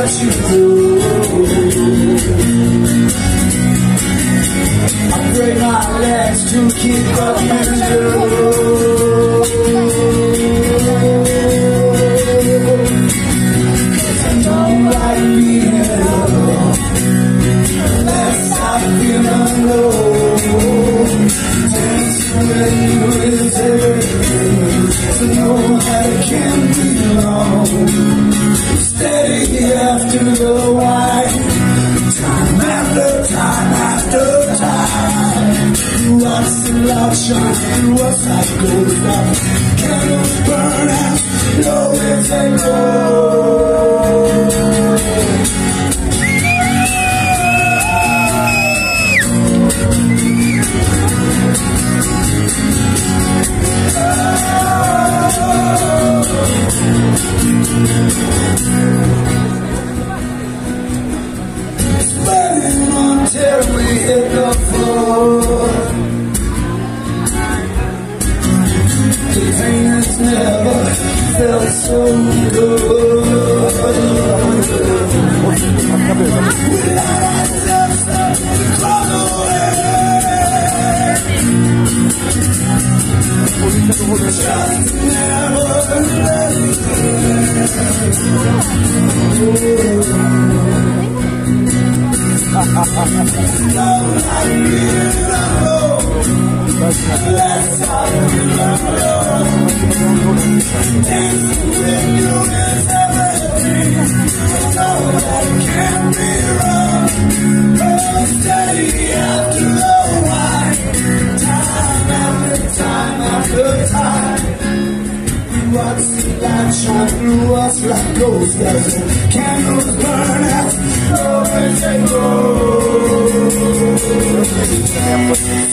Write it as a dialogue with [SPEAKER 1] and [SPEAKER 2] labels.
[SPEAKER 1] what you do. I break my legs to keep up with you. Cause I don't like being alone. Unless I feel alone. Dancing with you is everything. So no matter can be long. Steady after the wine. Time after time after time. You watch the light shine through us like gold light. Candles burn out, nowhere to go. Spinning until we hit the floor. The pain has never felt so good. We let ourselves crawl away. Just never let it don't like being alone. Let's talk alone. Dancing with you is everything. So that can't be wrong. Oh, steady after the wine. Time after time after time. We watch the light shine through us like ghosts. Candles burn out, nowhere to go.